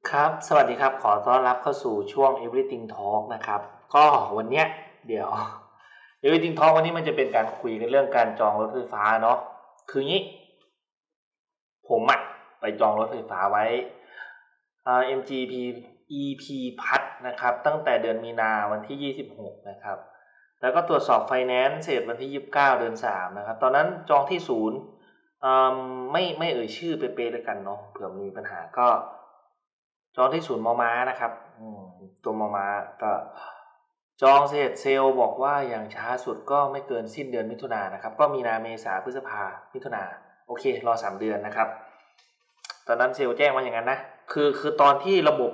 ครับสวัสดีครับขอต้อนรับเข้าสู่ช่วง Everything Talk นะครับก็วันเนี้ยเดี๋ยว Everything Talk วันนี้มันจะเป็นการคุยกันเรื่องการจองรถไฟฟ้าเนาะคืองี้ผมไปจองรถไฟฟ้าไว้MGP EP พัทนะครับตั้งแต่เดือนมีนาวันที่26นะครับแล้วก็ตรวจสอบไฟแนนซ์เสร็จวันที่29เดือน3นะครับตอนนั้นจองที่ศูนย์ไม่เอ่ยชื่อเป๊ะๆแล้วกันเนาะเผื่อมีปัญหาก็จองที่ศูนย์มอม้านะครับตัวมอม้าก็จองเสร็จเซลล์บอกว่าอย่างช้าสุดก็ไม่เกินสิ้นเดือนมิถุนายนนะครับก็มีนาเมษาพฤษภามิถุนาโอเครอ3เดือนนะครับตอนนั้นเซลล์แจ้งว่าอย่างนั้นนะคือตอนที่ระบบ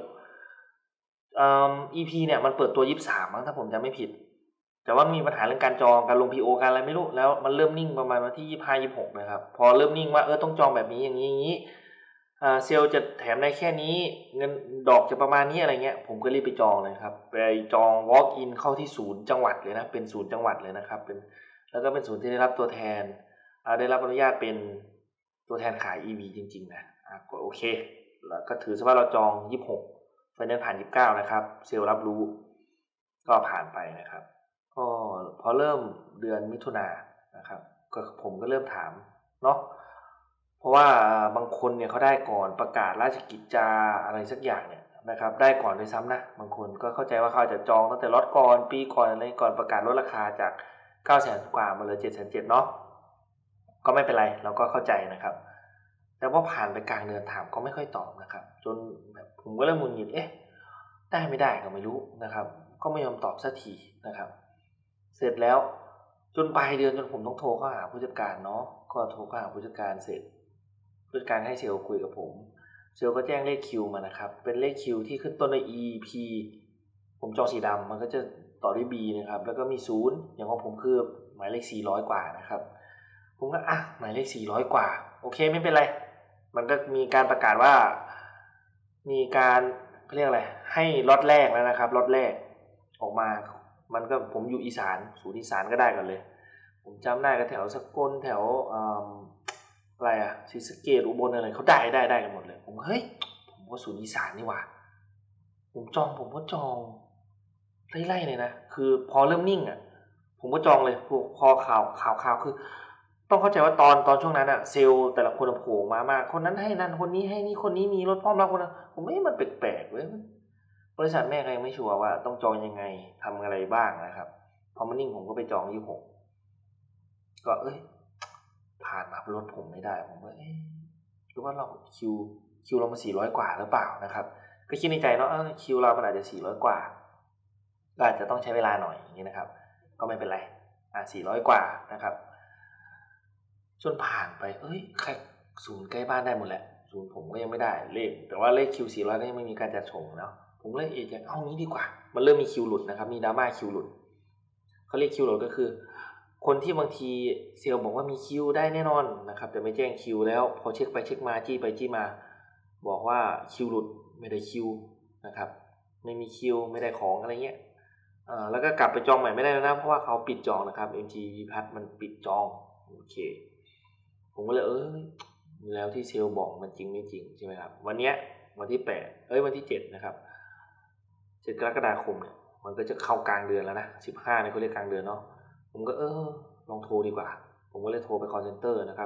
EP เนี่ยมันเปิดตัว23มั้งถ้าผมจำไม่ผิดแต่ว่ามีปัญหาเรื่องการจองการลง PO การอะไรไม่รู้แล้วมันเริ่มนิ่งประมาณวันที่25-26นะครับพอเริ่มนิ่งว่าต้องจองแบบนี้อย่างนี้เซลล์จะแถมได้แค่นี้เงินดอกจะประมาณนี้อะไรเงี้ยผมก็รีบไปจองเลยครับไปจอง walk in เข้าที่ศูนย์จังหวัดเลยนะเป็นศูนย์จังหวัดเลยนะครับเป็นแล้วก็เป็นศูนย์ที่ได้รับตัวแทนได้รับอนุญาตเป็นตัวแทนขาย EV จริงๆนะก็โอเคแล้วก็ถือซะว่าเราจอง26ไฟแนนซ์ผ่าน29นะครับเซลล์รับรู้ก็ผ่านไปนะครับก็พอเริ่มเดือนมิถุนายนนะครับก็ผมก็เริ่มถามเนาะเพราะว่าบางคนเนี่ยเขาได้ก่อนประกาศราชกิจจาอะไรสักอย่างเนี่ยนะครับได้ก่อนด้วยซ้ำนะบางคนก็เข้าใจว่าเขาจะจองตั้งแต่ล็อตก่อนปีก่อนอะไรก่อนประกาศลดราคาจาก900,000 กว่ามาเหลือ770,000เนาะก็ไม่เป็นไรเราก็เข้าใจนะครับแต่พอผ่านไปกลางเดือนถามก็ไม่ค่อยตอบนะครับจนแบบผมก็เริ่มหงุดหงิดได้ไม่ได้ก็ไม่รู้นะครับก็ไม่ยอมตอบสักทีนะครับเสร็จแล้วจนปลายเดือนจนผมต้องโทรเข้าหาผู้จัดการเนาะก็โทรเข้าหาผู้จัดการเสร็จผู้จัดการให้เซลล์คุยกับผมเซลล์ก็แจ้งเลขคิวมานะครับเป็นเลขคิวที่ขึ้นต้นด้วย EP ผมจองสีดำมันก็จะต่อด้วย B นะครับแล้วก็มี0อย่างของผมคือหมายเลข400กว่านะครับผมก็หมายเลข400กว่าโอเคไม่เป็นไรมันก็มีการประกาศว่ามีการเรียกอะไรให้ล็อตแรกแล้วนะครับล็อตแรกออกมามันก็ผมอยู่อีสานศูนย์อีสานก็ได้กันเลยผมจำได้ก็แถวสกลแถวอะไรศรีสะเกษอุบลอะไรเขาได้กันหมดเลยผมเฮ้ยผมก็ศูนย์อีสานนี่หว่าผมก็จองไล่เลยนะคือพอเริ่มนิ่งผมก็จองเลยพอข่าวคือต้องเข้าใจว่าตอนช่วงนั้นเซลล์แต่ละคนโผล่มากคนนั้นให้นั่นคนนี้ให้นี่คนนี้มีรถพร้อมรับคนนั้นผมมันแปลกๆเว้ยบริษัทแม่ก็ยังไม่ชัวร์ว่าต้องจองยังไงทำอะไรบ้างนะครับพอมันนิ่งผมก็ไปจอง26ก็ผ่านมารถผมไม่ได้ผมก็หรือว่าเราคิวเรามา400กว่าหรือเปล่านะครับก็คิดในใจเนาะคิวเรามันอาจจะ400กว่าก็อาจจะต้องใช้เวลาหน่อยอย่างนี้นะครับก็ไม่เป็นไร400กว่านะครับจนผ่านไปใครศูนย์ใกล้บ้านได้หมดแล้วศูนย์ผมก็ยังไม่ได้เลขแต่ว่าเลขคิว400ก็ยังไม่มีการจัดส่งเนาะผมเลยอย่างเอางี้ดีกว่ามันเริ่มมีคิวหลุดนะครับมีดราม่าคิวหลุดเขาเรียกคิวหลุดก็คือคนที่บางทีเซลล์บอกว่ามีคิวได้แน่นอนนะครับแต่ไม่แจ้งคิวแล้วพอเช็คไปเช็คมาจี้ไปจี้มาบอกว่าคิวหลุดไม่ได้คิวนะครับไม่มีคิวไม่ได้ของอะไรเงี้ยแล้วก็กลับไปจองใหม่ไม่ได้แล้วนะเพราะว่าเขาปิดจองนะครับ MGP พัทมันปิดจองโอเคผมก็เลยแล้วที่เซลล์บอกมันจริงไม่จริงใช่ไหมครับวันที่8วันที่7นะครับ7กรกฎาคมเนี่ยมันก็จะเข้ากลางเดือนแล้วนะ15เนี่ยเขาเรียกกลางเดือนเนาะผมก็ลองโทรดีกว่าผมก็เลยโทรไป call center นะครับ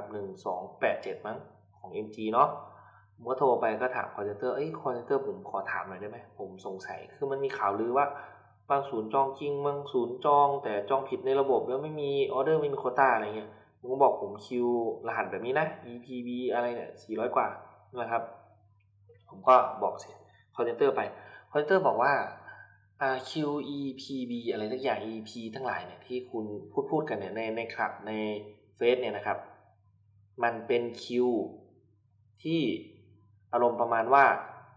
1287มั้งของ MG เนาะผมก็โทรไปก็ถาม call center call center ผมขอถามหน่อยได้ไหมผมสงสัยคือมันมีข่าวลือว่าบางศูนย์จองจริงบางศูนย์จองแต่จองผิดในระบบแล้วไม่มีออเดอร์ไม่มีโควต้าอะไรเงี้ยผมก็บอกผมคิวรหัสแบบนี้นะ EPB อะไรเนี่ย400กว่านะครับผมก็บอกสิ call center ไป call center บอกว่าQEPB อะไรสักอย่าง EP ทั้งหลายเนี่ยที่คุณพูดกันเนี่ยในครับในเฟซเนี่ยนะครับมันเป็นคิวที่อารมณ์ประมาณว่า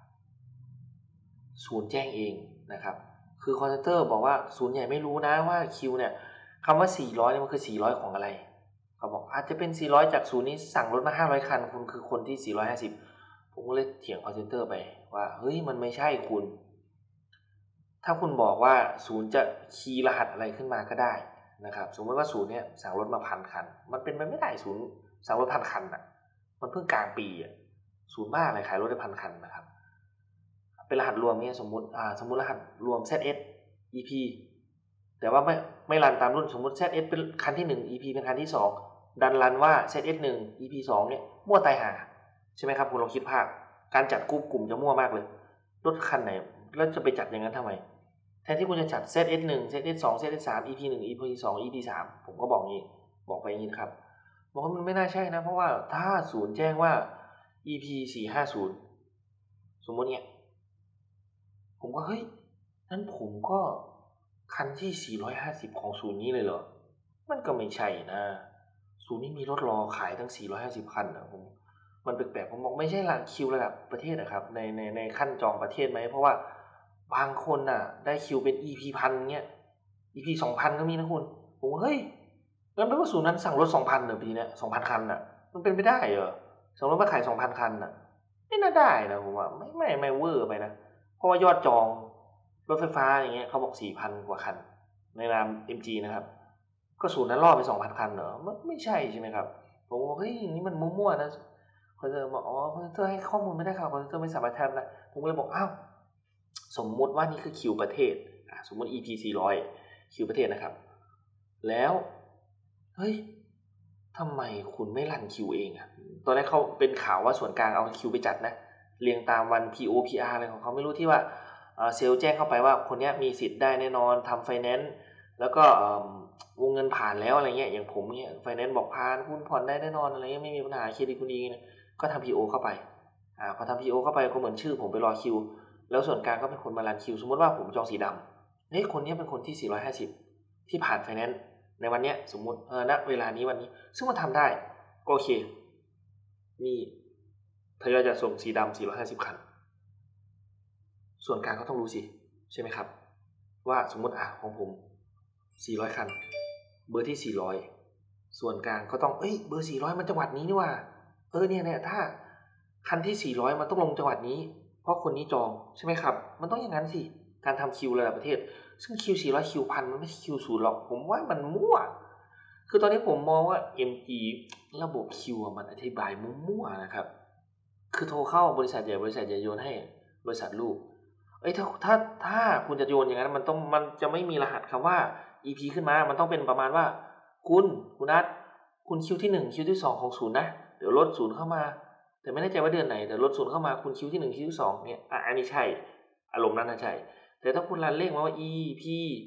ศูนย์แจ้งเองนะครับคือ call center บอกว่าศูนย์ใหญ่ไม่รู้นะว่าคิวเนี่ยคำว่า400เนี่ยมันคือ400ของอะไรเขาบอกอาจจะเป็น400จากศูนย์นี้สั่งรถมา500คันคุณคือคนที่450ผมก็เลยเถียง call center ไปว่าเฮ้ยมันไม่ใช่คุณถ้าคุณบอกว่าศูนย์จะคีย์รหัสอะไรขึ้นมาก็ได้นะครับสมมติว่าศูนย์เนี่ยสั่งรถมา1,000 คันมันเป็นไปไม่ได้ศูนย์สั่งรถ1,000 คันมันเพิ่งกลางปีศูนย์บ้าอะไรขายรถได้1,000 คันนะครับเป็นรหัสรวมเนี่ยสมมุติรหัสรวม ZS EP แต่ว่าไม่รันตามรุ่นสมมุติ ZS เป็นคันที่1 EP เป็นคันที่2ดันรันว่า ZS 1 EP 2เนี่ยมั่วตายหาใช่ไหมครับคุณลองคิดภาพการจัดกลุ่มจะมั่วมากเลยรถคันไหนแล้วจะไปจัดอย่างนั้นทำไมแทนที่คุณจะจัด ZS 1 ZS 2 ZS 3 EP 1 EP 2 EP 3ผมก็บอกงี้บอกไปอย่างนี้ครับบอกว่ามันไม่น่าใช่นะเพราะว่าถ้าศูนย์แจ้งว่า EP 450สมมติเนี่ยผมก็เฮ้ยนั้นผมก็คันที่450ของศูนย์นี้เลยเหรอมันก็ไม่ใช่นะศูนย์นี้มีรถรอขายทั้ง450คันนะผมมันแปลกๆผมบอกไม่ใช่ละคิวระดับประเทศนะครับในขั้นจองประเทศไหมเพราะว่าบางคนน่ะได้คิวเป็น EP 1,000เงี้ย EP 2,000ก็มีนะคุณผมเฮ้ยงั้นแปลว่าศูนย์นั้นสั่งรถ 2,000 เหรอปีเนี้ย 2,000 คันน่ะมันเป็นไปได้เหรอสั่งรถมาขาย 2,000 คันน่ะไม่น่าได้นะผมว่าไม่เวอร์ไปนะเพราะว่ายอดจองรถไฟฟ้าอย่างเงี้ยเขาบอก 4,000 กว่าคันในนาม MG นะครับก็ศูนย์นั้นล่อไป 2,000 คันเหรอไม่ใช่ใช่ไหมครับผมว่าเฮ้ยอย่างนี้มันมั่วๆนะคอนเซอร์บอกคอนเซอร์ให้ข้อมูลไม่ได้ครับคอนเซอร์ไม่สามารถทำได้ผมก็เลยบอกอ้าวสมมุติว่านี่คือคิวประเทศสมมุติ EP 400คิวประเทศนะครับแล้วเฮ้ยทำไมคุณไม่รันคิวเองตอนแรกเขาเป็นข่าวว่าส่วนกลางเอาคิวไปจัดนะเรียงตามวัน PO PR อะไรของเขาไม่รู้ที่ว่าเซลล์แจ้งเข้าไปว่าคนนี้มีสิทธิ์ได้แน่นอนทำไฟแนนซ์แล้วก็วงเงินผ่านแล้วอะไรเงี้ยอย่างผมเนี่ยไฟแนนซ์บอกผ่านคุณผ่อนได้แน่นอนอะไรเงี้ยไม่มีปัญหาเครดิตคุณดีเนี่ยก็ทำ PO เข้าไปพอทำ PO เข้าไปก็เหมือนชื่อผมไปรอคิวแล้วส่วนกลางก็เป็นคนมารันคิวสมมติว่าผมจองสีดำเฮ้ยคนนี้เป็นคนที่450ที่ผ่านไฟแนนซ์ในวันนี้สมมุติณเวลานี้วันนี้ซึ่งมันทำได้ก็โอเคนี่ทยอยจะส่งสีดำ450คันส่วนกลางก็ต้องรู้สิใช่ไหมครับว่าสมมติของผม400คันเบอร์ที่400ส่วนกลางก็ต้องเบอร์400มันจังหวัดนี้นี่ว่าเนี่ยถ้าคันที่400มันต้องลงจังหวัดนี้เพราะคนนี้จองใช่ไหมครับมันต้องอย่างนั้นสิการทำคิวระดับประเทศซึ่งคิว400คิว1,000มันไม่ใช่คิว0หรอกผมว่ามันมั่วคือตอนนี้ผมมองว่า MG ระบบคิวมันอธิบายมั่วๆนะครับคือโทรเข้าบริษัทใหญ่โยนให้บริษัทลูกถ้าคุณจะโยนอย่างนั้นมันจะไม่มีรหัสคำว่า EP ขึ้นมามันต้องเป็นประมาณว่าคุณนัทคุณคิวที่1คิวที่2ของศูนย์นะเดี๋ยวลดศูนย์เข้ามาแต่ไม่แน่ใจว่าเดือนไหนแต่ลดศูนย์เข้ามาคุณคิวที่1คิวที่2เนี่ยอันนี้ใช่อารมณ์นั้นนะใช่แต่ถ้าคุณรันเลขมาว่า EP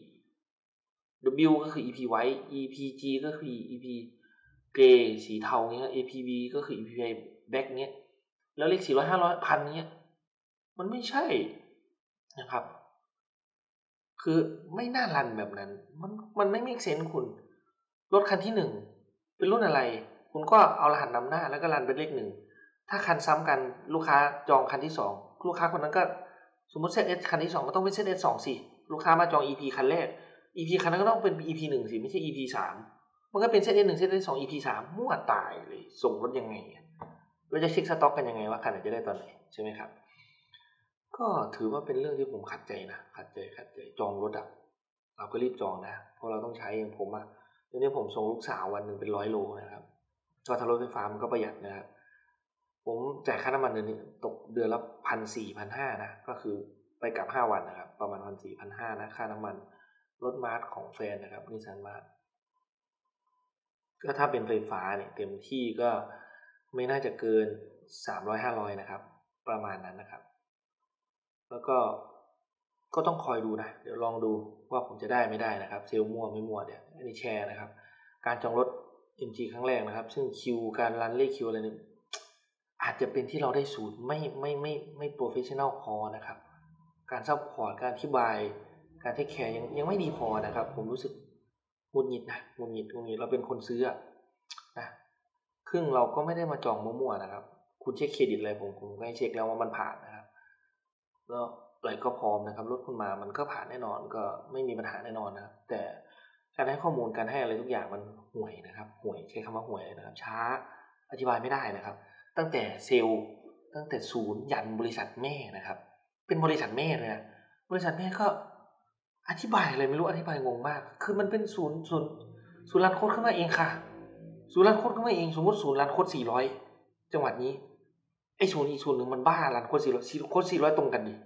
W ก็คือ EP White EPG ก็คือ EP Grey สีเทาเงี้ย APB ก็คือ EP Black เงี้ยแล้วเลข400 500 1,000เงี้ยมันไม่ใช่นะครับคือไม่น่ารันแบบนั้นมันไม่ make sense คุณรถคันที่1เป็นรุ่นอะไรคุณก็เอารหัสนำหน้าแล้วก็รันเป็นเลข1ถ้าคันซ้ำกันลูกค้าจองคันที่2ลูกค้าคนนั้นก็สมมติ ZS คันที่2ก็ต้องเป็น ZS 2สิลูกค้ามาจอง EP คันแรก EP คันนั้นก็ต้องเป็น EP 1สิไม่ใช่ EP 3มันก็เป็น ZS 1 ZS 2 EP 3มั่วตายเลยส่งรถยังไงเราจะเช็คสต็อกกันยังไงว่าคันไหนจะได้ตอนไหนใช่ไหมครับก็ถือว่าเป็นเรื่องที่ผมขัดใจนะขัดใจจองรถเราก็รีบจองนะเพราะเราต้องใช้อย่างผมเดี๋ยวนี้ผมส่งลูกสาววันหนึ่งเป็น100 โลนะครับก็ถ้ารถไฟฟ้ามันก็ประหยัดนะครับผมจ่ายค่าน้ำมันเดือนนี้ตกเดือนละ 1,400 1,500 นะก็คือไปกลับ5วันนะครับประมาณ 1,400 1,500 นะค่าน้ำมันรถมาร์ทของแฟนนะครับนิสสันมาร์ทก็ถ้าเป็นไฟฟ้าเนี่ยเต็มที่ก็ไม่น่าจะเกิน 300-500 นะครับประมาณนั้นนะครับแล้วก็ต้องคอยดูนะเดี๋ยวลองดูว่าผมจะได้ไม่ได้นะครับเซลล์มั่วไม่มั่วเนี่ยอันนี้แชร์นะครับการจองรถ MG ครั้งแรกนะครับซึ่งคิวการรันเลขคิวอะไรนี่อาจจะเป็นที่เราได้สูตรไม่โปรเฟสชั่นแนลพอนะครับการซัพพอร์ตการอธิบายการเทคแคร์ยังไม่ดีพอนะครับผมรู้สึกหงุดหงิดเราเป็นคนซื้อนะครึ่งเราก็ไม่ได้มาจองมั่วๆนะครับคุณเช็คเครดิตอะไรผมก็ให้เช็คแล้วว่ามันผ่านนะครับแล้วอะไรก็พร้อมนะครับรถคุณมามันก็ผ่านแน่นอนก็ไม่มีปัญหาแน่นอนนะครับแต่การให้ข้อมูลการให้อะไรทุกอย่างมันห่วยนะครับห่วยใช้คำว่าห่วยนะครับช้าอธิบายไม่ได้นะครับตั้งแต่เซลล์ตั้งแต่ศูนย์ยันบริษัทแม่นะครับเป็นบริษัทแม่เลยนะบริษัทแม่ก็อธิบายอะไรไม่รู้อธิบายงงมากคือมันเป็นศูนย์รันโค้ดขึ้นมาเองค่ะศูนย์รันโค้ดขึ้นมาเองสมมติศูนย์รันโค้ด400จังหวัดนี้ไอ้ศูนย์อีกศูนย์หนึ่งมันบ้ารันโค้ด400โค้ด400ตรงกันดิ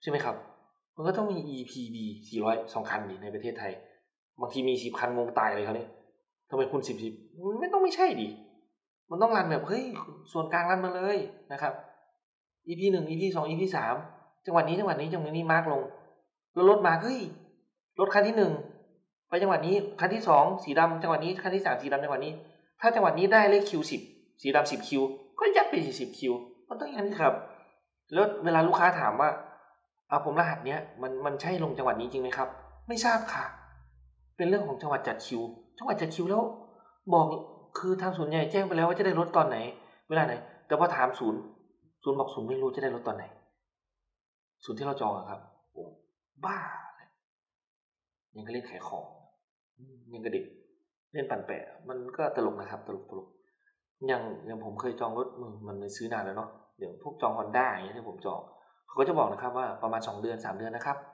ใช่ไหมครับมันก็ต้องมี EPB 400 2 คันดิในประเทศไทยบางทีมี10 คันงงตายเลยครับเนี่ยทำไมคุณ10ไม่ต้องไม่ใช่ดิมันต้องรันแบบเฮ้ยส่วนกลางรันมาเลยนะครับ EP 1 EP 2 EP 3จังหวัดนี้มาร์กลงแล้วรถมาเฮ้ยรถคันที่1ไปจังหวัดนี้คันที่2สีดำจังหวัดนี้คันที่3สีดำจังหวัดนี้ถ้าจังหวัดนี้ได้เลขคิว10สีดำ10คิวก็ยัดไป10คิวมันต้องอย่างนั้นครับแล้วเวลาลูกค้าถามว่าผมรหัสเนี้ยมันใช่ลงจังหวัดนี้จริงไหมครับไม่ทราบค่ะเป็นเรื่องของจังหวัดจัดคิวแล้วบอกคือทางศูนย์ใหญ่แจ้งไปแล้วว่าจะได้รถตอนไหนเวลาไหนแต่พอถามศูนย์บอกศูนย์ไม่รู้จะได้รถตอนไหนศูนย์ที่เราจองครับโอ้บ้าเลยยังก็เล่นขายของยังก็เด็กเล่นปั่นแปะมันก็ตลกนะครับตลกอย่างผมเคยจองรถมันซื้อนานแล้วเนาะเดี๋ยวพวกจอง Honda อย่างเงี้ยที่ผมจองเขาก็จะบอกนะครับว่าประมาณ2 เดือน 3 เดือนนะครับ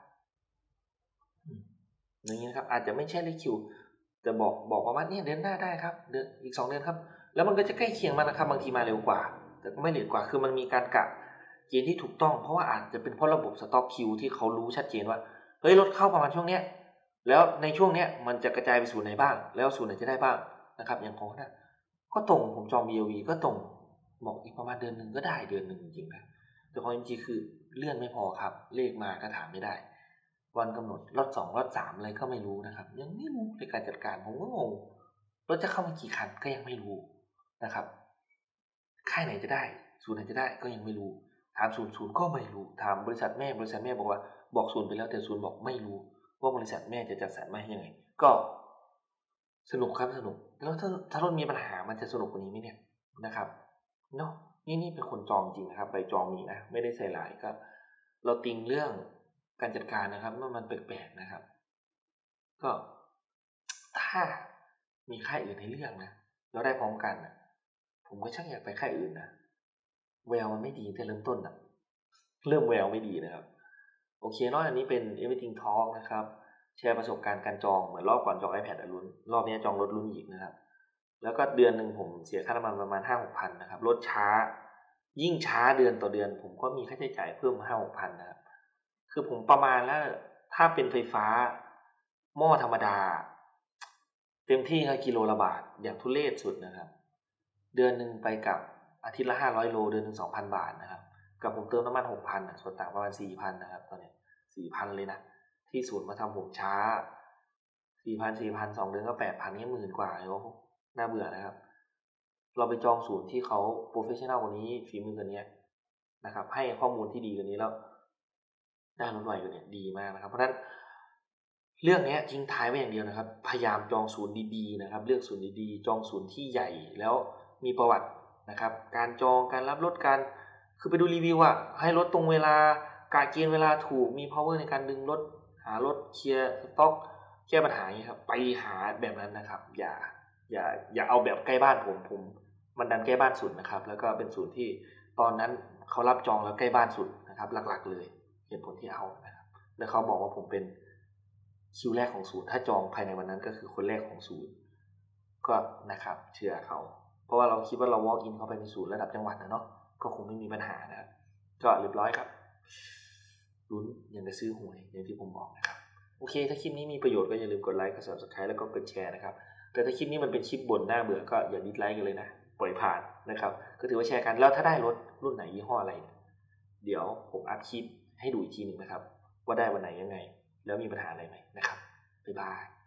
อย่างนี้นะครับอาจจะไม่ใช่เลขคิวแต่บอกประมาณนี้เดือนหน้าได้ครับเดือนอีก2 เดือนครับแล้วมันก็จะใกล้เคียงมากนะครับบางทีมาเร็วกว่าแต่ก็ไม่เลทกว่าคือมันมีการกะเกณฑ์ที่ถูกต้องเพราะว่าอาจจะเป็นเพราะระบบสต็อกคิวที่เขารู้ชัดเจนว่าเฮ้ยรถเข้าประมาณช่วงเนี้ยแล้วในช่วงเนี้ยมันจะกระจายไปสู่ไหนบ้างแล้วสู่ไหนจะได้บ้างนะครับอย่างของนะก็ตรงผมจอง BOV ก็ตรงบอกอีกประมาณเดือนนึงก็ได้เดือนนึงจริงๆนะแต่ของ MG คือเลื่อนไม่พอครับเลขมาก็ถามไม่ได้วันกำหนดรถ2รถ3อะไรก็ไม่รู้นะครับยังไม่รู้ในการจัดการผมก็งงรถจะเข้ามากี่คันก็ยังไม่รู้นะครับค่ายไหนจะได้ศูนย์ไหนจะได้ก็ยังไม่รู้ถามศูนย์ก็ไม่รู้ถามบริษัทแม่บอกว่าบอกศูนย์ไปแล้วแต่ศูนย์บอกไม่รู้ว่าบริษัทแม่จะจัดสรรมาให้ยังไงก็สนุกครับสนุกแล้วถ้ารถมีปัญหามันจะสนุกกว่านี้ไหมเนี่ยนะครับเนาะนี่เป็นคนจองจริงนะครับใบจองมีนะไม่ได้ใส่หลายก็เราติงเรื่องการจัดการนะครับว่ามันแปลกๆนะครับก็ถ้ามีค่ายอื่นให้เลือกนะแล้วได้พร้อมกันนะผมก็ชักอยากไปค่ายอื่นนะแววมันไม่ดีแต่เริ่มต้นนะเริ่มแววไม่ดีนะครับโอเคเนาะอันนี้เป็น Everything Talk นะครับแชร์ประสบการณ์การจองเหมือนรอบก่อนจอง iPad ลุ้นรอบนี้จองรถลุ้นอีกนะครับแล้วก็เดือนนึงผมเสียค่าน้ำมันประมาณ 5-6 พันนะครับรถช้ายิ่งช้าเดือนต่อเดือนผมก็มีค่าใช้จ่ายเพิ่ม 5-6 พันนะครับคือผมประมาณแล้วถ้าเป็นไฟฟ้าหม้อธรรมดาเต็มที่กิโลละบาทอย่างทุเรศสุดนะครับเดือนนึงไปกับอาทิตย์ละ500โลเดือนนึง 2,000 บาทนะครับกับผมเติมน้ำมัน 6,000 ส่วนต่างประมาณ 4,000 นะครับตอนนี้ 4,000 เลยนะที่ศูนย์มาทำผมช้า 4,000 2 เดือนก็ 8,000 นี่10,000 กว่าเลยว่าน่าเบื่อนะครับเราไปจองศูนย์ที่เขาโปรเฟชชั่นแนลกว่านี้ฝีมือกว่านี้นะครับให้ข้อมูลที่ดีกว่านี้แล้วได้รถไวกว่านี้ดีมากนะครับเพราะฉะนั้นเรื่องนี้ทิ้งท้ายไว้อย่างเดียวนะครับพยายามจองศูนย์ดีๆนะครับเลือกศูนย์ดีๆจองศูนย์ที่ใหญ่แล้วมีประวัตินะครับการจองการรับรถการคือไปดูรีวิวอะให้รถตรงเวลากะเกณฑ์เวลาถูกมี power ในการดึงรถหารถเคลียร์สต็อกแก้ปัญหาอย่างนี้ครับไปหาแบบนั้นนะครับอย่าเอาแบบใกล้บ้านผมมันดันใกล้บ้านสุดนะครับแล้วก็เป็นศูนย์ที่ตอนนั้นเขารับจองแล้วใกล้บ้านสุดนะครับหลักๆเลยเหตุผลที่เอานะครับแล้วเขาบอกว่าผมเป็นคิวแรกของศูนย์ถ้าจองภายในวันนั้นก็คือคนแรกของศูนย์ก็นะครับเชื่อเขาเพราะว่าเราคิดว่าเรา walk in เข้าไปในศูนย์ระดับจังหวัดนะเนาะก็คงไม่มีปัญหานะครับก็เรียบร้อยครับลุ้นยังจะซื้อหวยอย่างที่ผมบอกนะครับโอเคถ้าคลิปนี้มีประโยชน์ก็อย่าลืมกดไลค์กด Subscribe แล้วก็กดแชร์นะครับแต่ถ้าคลิปนี้มันเป็นคลิปบ่นหน้าเบื่อก็อย่าดิสไลค์กันเลยนะปล่อยผ่านนะครับก็ถือว่าแชร์กันแล้วถ้าได้รถรุ่นไหนยี่ห้ออะไรเดี๋ยวผมอัพคลิปให้ดูอีกทีนึงนะครับว่าได้วันไหนยังไงแล้วมีปัญหาอะไรไหมนะครับบ๊ายบาย